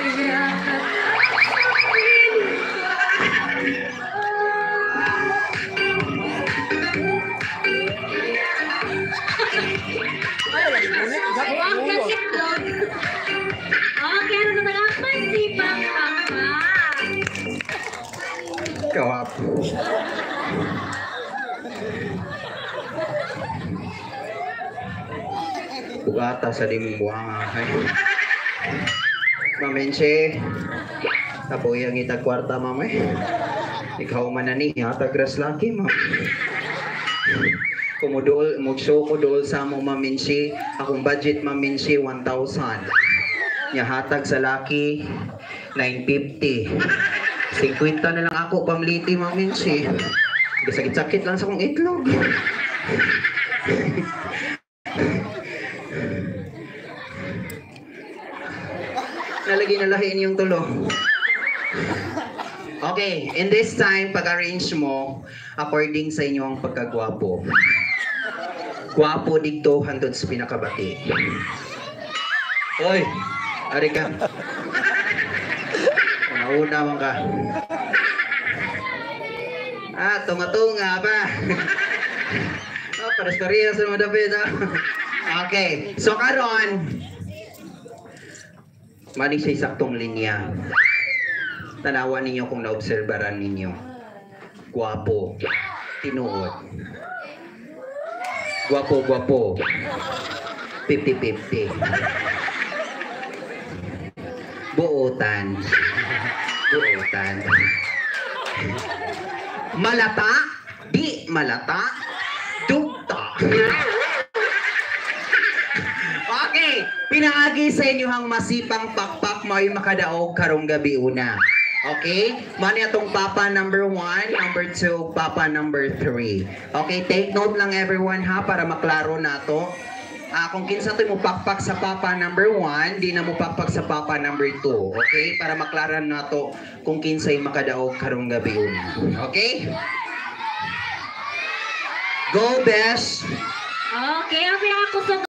Okay, ano naman ang masipang papa? Kawapo. Bugata sa dimbuang ay. Mamense. Tapo yang itag kwarta mamay. Ikaw man na ni tagras laki ma'am. Kumudol, mugso ko dol sa mo maminsi. Akong budget maminsi 1,000. Nya hatag sa laki 950. 50 na lang ako pamliti maminsi. Sakit-sakit lang sa kong itlog. Nalagi na lahin yung tulo. Okay, in this time, pag-arrange mo, according sa inyo ang pagkagwapo. Gwapo dito, handod sa pinakabati. Hoy, ari ka. Una man ka. Tunga-tunga pa. Pares-parehas sa mga dapit. Okay, so karon, mali siya saktong linya. Tanawan ninyo kung naobserbaran ninyo. Gwapo. Tinuod. Gwapo. 50-50. Buotan. Malata. Di malata. Dugta. Okay. Pinaagi sa inyo hang masipang pakpak may makadaog karong gabi una. Okay? Mani atong papa number 1, number 2, papa number 3. Okay, take note lang everyone ha para maklaro nato. Kung kinsa to mo pakpak sa papa number 1, di na mo pakpak sa papa number 2. Okay? Para maklaran nato kung kinsay makadaog karong gabi una. Okay? Go, Besh! Okay, ang ako sa